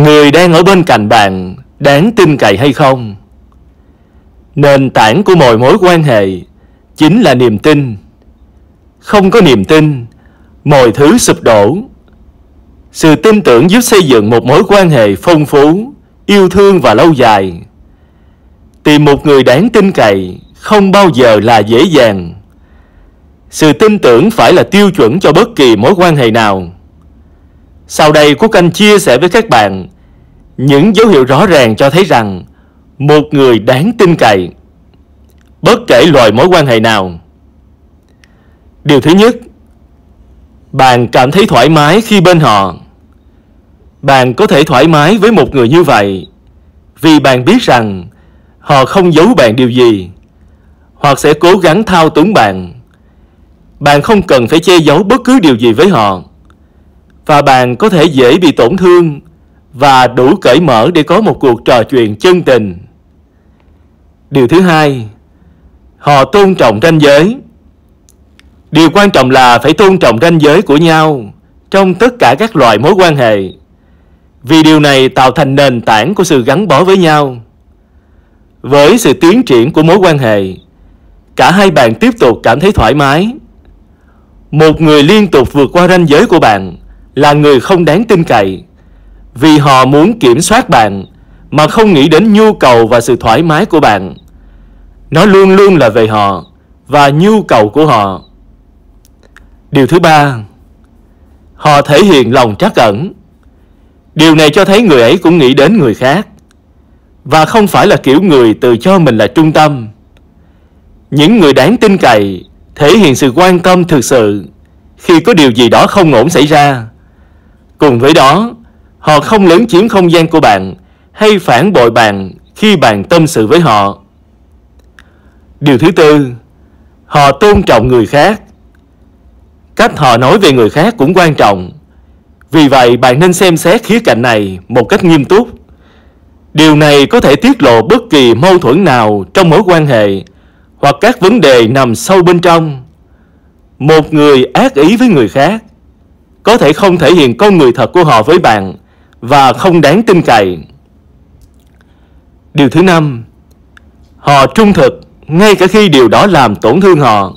Người đang ở bên cạnh bạn đáng tin cậy hay không? Nền tảng của mọi mối quan hệ chính là niềm tin. Không có niềm tin, mọi thứ sụp đổ. Sự tin tưởng giúp xây dựng một mối quan hệ phong phú, yêu thương và lâu dài. Tìm một người đáng tin cậy không bao giờ là dễ dàng. Sự tin tưởng phải là tiêu chuẩn cho bất kỳ mối quan hệ nào. Sau đây Quốc Anh chia sẻ với các bạn những dấu hiệu rõ ràng cho thấy rằng một người đáng tin cậy, bất kể loại mối quan hệ nào. Điều thứ nhất, bạn cảm thấy thoải mái khi bên họ. Bạn có thể thoải mái với một người như vậy vì bạn biết rằng họ không giấu bạn điều gì, hoặc sẽ cố gắng thao túng bạn. Bạn không cần phải che giấu bất cứ điều gì với họ, và bạn có thể dễ bị tổn thương và đủ cởi mở để có một cuộc trò chuyện chân tình. Điều thứ hai, họ tôn trọng ranh giới. Điều quan trọng là phải tôn trọng ranh giới của nhau trong tất cả các loại mối quan hệ, vì điều này tạo thành nền tảng của sự gắn bó với nhau. Với sự tiến triển của mối quan hệ, cả hai bạn tiếp tục cảm thấy thoải mái. Một người liên tục vượt qua ranh giới của bạn là người không đáng tin cậy, vì họ muốn kiểm soát bạn mà không nghĩ đến nhu cầu và sự thoải mái của bạn. Nó luôn luôn là về họ và nhu cầu của họ. Điều thứ ba, họ thể hiện lòng trắc ẩn. Điều này cho thấy người ấy cũng nghĩ đến người khác, và không phải là kiểu người tự cho mình là trung tâm. Những người đáng tin cậy thể hiện sự quan tâm thực sự khi có điều gì đó không ổn xảy ra. Cùng với đó, họ không lấn chiếm không gian của bạn hay phản bội bạn khi bạn tâm sự với họ. Điều thứ tư, họ tôn trọng người khác. Cách họ nói về người khác cũng quan trọng. Vì vậy, bạn nên xem xét khía cạnh này một cách nghiêm túc. Điều này có thể tiết lộ bất kỳ mâu thuẫn nào trong mối quan hệ hoặc các vấn đề nằm sâu bên trong. Một người ác ý với người khác có thể không thể hiện con người thật của họ với bạn và không đáng tin cậy. Điều thứ năm, họ trung thực ngay cả khi điều đó làm tổn thương họ.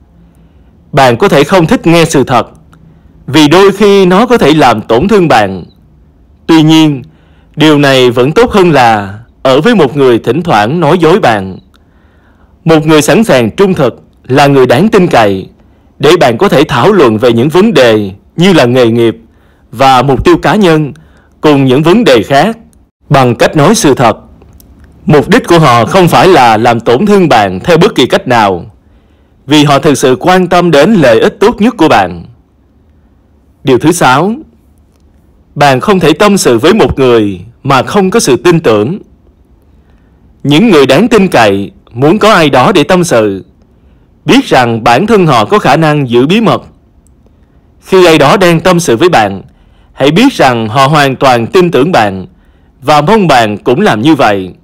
Bạn có thể không thích nghe sự thật, vì đôi khi nó có thể làm tổn thương bạn. Tuy nhiên, điều này vẫn tốt hơn là ở với một người thỉnh thoảng nói dối bạn. Một người sẵn sàng trung thực là người đáng tin cậy, để bạn có thể thảo luận về những vấn đề như là nghề nghiệp và mục tiêu cá nhân cùng những vấn đề khác bằng cách nói sự thật. Mục đích của họ không phải là làm tổn thương bạn theo bất kỳ cách nào, vì họ thực sự quan tâm đến lợi ích tốt nhất của bạn. Điều thứ sáu, bạn không thể tâm sự với một người mà không có sự tin tưởng. Những người đáng tin cậy muốn có ai đó để tâm sự, biết rằng bản thân họ có khả năng giữ bí mật. Khi ai đó đang tâm sự với bạn, hãy biết rằng họ hoàn toàn tin tưởng bạn và mong bạn cũng làm như vậy.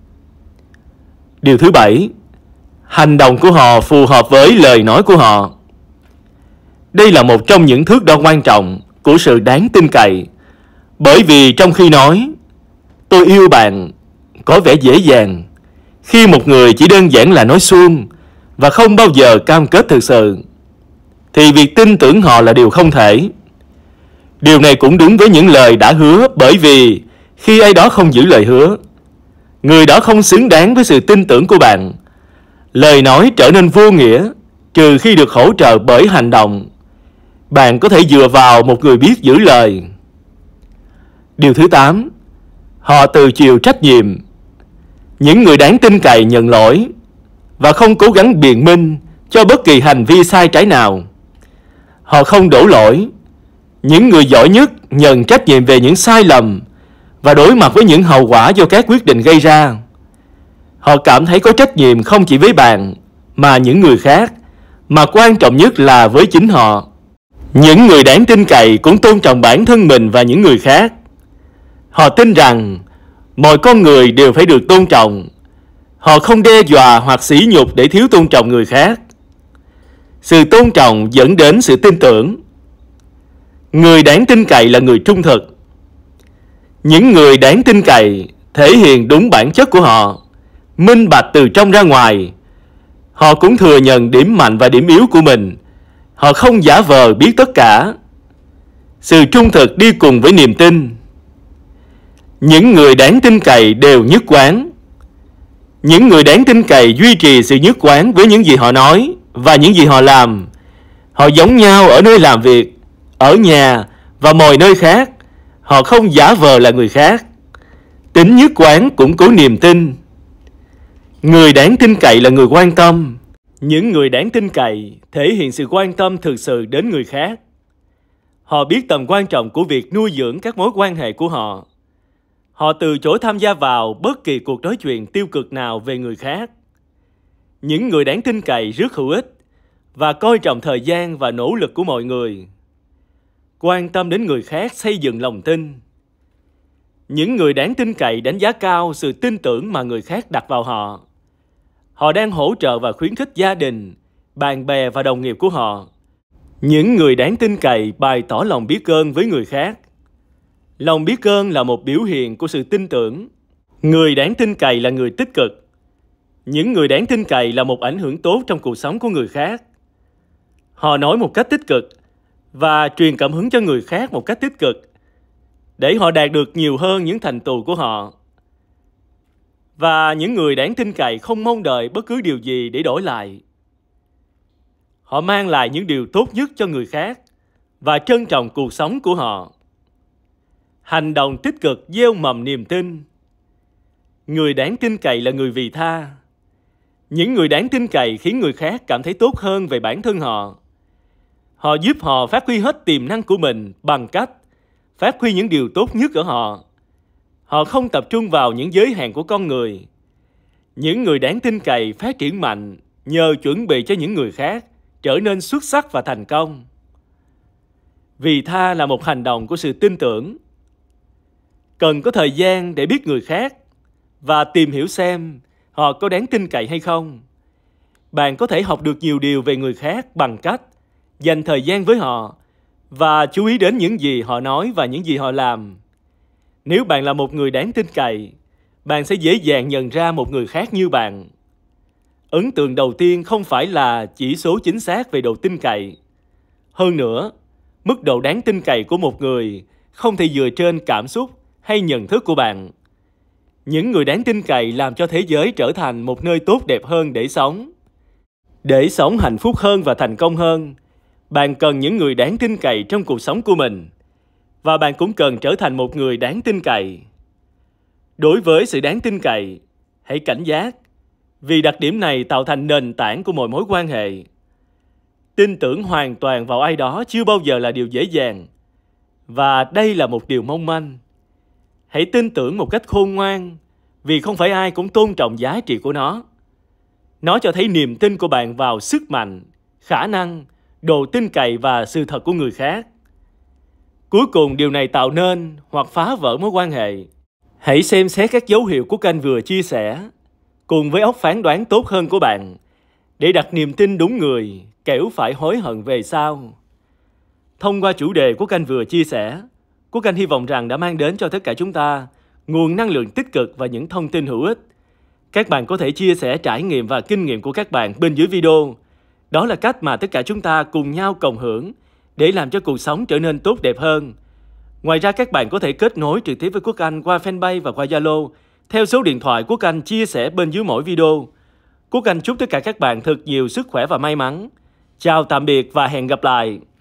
Điều thứ bảy, hành động của họ phù hợp với lời nói của họ. Đây là một trong những thước đo quan trọng của sự đáng tin cậy, bởi vì trong khi nói "tôi yêu bạn" có vẻ dễ dàng, khi một người chỉ đơn giản là nói suông và không bao giờ cam kết thực sự, thì việc tin tưởng họ là điều không thể. Điều này cũng đúng với những lời đã hứa, bởi vì khi ai đó không giữ lời hứa, người đó không xứng đáng với sự tin tưởng của bạn. Lời nói trở nên vô nghĩa trừ khi được hỗ trợ bởi hành động. Bạn có thể dựa vào một người biết giữ lời. Điều thứ 8, họ tự chịu trách nhiệm. Những người đáng tin cậy nhận lỗi và không cố gắng biện minh cho bất kỳ hành vi sai trái nào. Họ không đổ lỗi. Những người giỏi nhất nhận trách nhiệm về những sai lầm và đối mặt với những hậu quả do các quyết định gây ra. Họ cảm thấy có trách nhiệm không chỉ với bạn mà những người khác, mà quan trọng nhất là với chính họ. Những người đáng tin cậy cũng tôn trọng bản thân mình và những người khác. Họ tin rằng mọi con người đều phải được tôn trọng. Họ không đe dọa hoặc sỉ nhục để thiếu tôn trọng người khác. Sự tôn trọng dẫn đến sự tin tưởng. Người đáng tin cậy là người trung thực. Những người đáng tin cậy thể hiện đúng bản chất của họ, minh bạch từ trong ra ngoài. Họ cũng thừa nhận điểm mạnh và điểm yếu của mình. Họ không giả vờ biết tất cả. Sự trung thực đi cùng với niềm tin. Những người đáng tin cậy đều nhất quán. Những người đáng tin cậy duy trì sự nhất quán với những gì họ nói và những gì họ làm. Họ giống nhau ở nơi làm việc, ở nhà và mọi nơi khác. Họ không giả vờ là người khác. Tính nhất quán củng cố niềm tin. Người đáng tin cậy là người quan tâm. Những người đáng tin cậy thể hiện sự quan tâm thực sự đến người khác. Họ biết tầm quan trọng của việc nuôi dưỡng các mối quan hệ của họ. Họ từ chối tham gia vào bất kỳ cuộc nói chuyện tiêu cực nào về người khác. Những người đáng tin cậy rất hữu ích và coi trọng thời gian và nỗ lực của mọi người. Quan tâm đến người khác xây dựng lòng tin. Những người đáng tin cậy đánh giá cao sự tin tưởng mà người khác đặt vào họ. Họ đang hỗ trợ và khuyến khích gia đình, bạn bè và đồng nghiệp của họ. Những người đáng tin cậy bày tỏ lòng biết ơn với người khác. Lòng biết ơn là một biểu hiện của sự tin tưởng. Người đáng tin cậy là người tích cực. Những người đáng tin cậy là một ảnh hưởng tốt trong cuộc sống của người khác. Họ nói một cách tích cực và truyền cảm hứng cho người khác một cách tích cực để họ đạt được nhiều hơn những thành tựu của họ. Và những người đáng tin cậy không mong đợi bất cứ điều gì để đổi lại. Họ mang lại những điều tốt nhất cho người khác và trân trọng cuộc sống của họ. Hành động tích cực gieo mầm niềm tin. Người đáng tin cậy là người vị tha. Những người đáng tin cậy khiến người khác cảm thấy tốt hơn về bản thân họ. Họ giúp họ phát huy hết tiềm năng của mình bằng cách phát huy những điều tốt nhất ở họ. Họ không tập trung vào những giới hạn của con người. Những người đáng tin cậy phát triển mạnh nhờ chuẩn bị cho những người khác trở nên xuất sắc và thành công. Vị tha là một hành động của sự tin tưởng. Cần có thời gian để biết người khác và tìm hiểu xem họ có đáng tin cậy hay không. Bạn có thể học được nhiều điều về người khác bằng cách dành thời gian với họ và chú ý đến những gì họ nói và những gì họ làm. Nếu bạn là một người đáng tin cậy, bạn sẽ dễ dàng nhận ra một người khác như bạn. Ấn tượng đầu tiên không phải là chỉ số chính xác về độ tin cậy. Hơn nữa, mức độ đáng tin cậy của một người không thể dựa trên cảm xúc hay nhận thức của bạn. Những người đáng tin cậy làm cho thế giới trở thành một nơi tốt đẹp hơn để sống. Để sống hạnh phúc hơn và thành công hơn, bạn cần những người đáng tin cậy trong cuộc sống của mình. Và bạn cũng cần trở thành một người đáng tin cậy. Đối với sự đáng tin cậy, hãy cảnh giác, vì đặc điểm này tạo thành nền tảng của mọi mối quan hệ. Tin tưởng hoàn toàn vào ai đó chưa bao giờ là điều dễ dàng, và đây là một điều mong manh. Hãy tin tưởng một cách khôn ngoan, vì không phải ai cũng tôn trọng giá trị của nó. Nó cho thấy niềm tin của bạn vào sức mạnh, khả năng, độ tin cậy và sự thật của người khác. Cuối cùng, điều này tạo nên hoặc phá vỡ mối quan hệ. Hãy xem xét các dấu hiệu của kênh vừa chia sẻ, cùng với óc phán đoán tốt hơn của bạn, để đặt niềm tin đúng người, kẻo phải hối hận về sau. Thông qua chủ đề của kênh vừa chia sẻ, Quốc Anh hy vọng rằng đã mang đến cho tất cả chúng ta nguồn năng lượng tích cực và những thông tin hữu ích. Các bạn có thể chia sẻ trải nghiệm và kinh nghiệm của các bạn bên dưới video. Đó là cách mà tất cả chúng ta cùng nhau cộng hưởng để làm cho cuộc sống trở nên tốt đẹp hơn. Ngoài ra, các bạn có thể kết nối trực tiếp với Quốc Anh qua fanpage và qua Zalo theo số điện thoại Quốc Anh chia sẻ bên dưới mỗi video. Quốc Anh chúc tất cả các bạn thật nhiều sức khỏe và may mắn. Chào tạm biệt và hẹn gặp lại.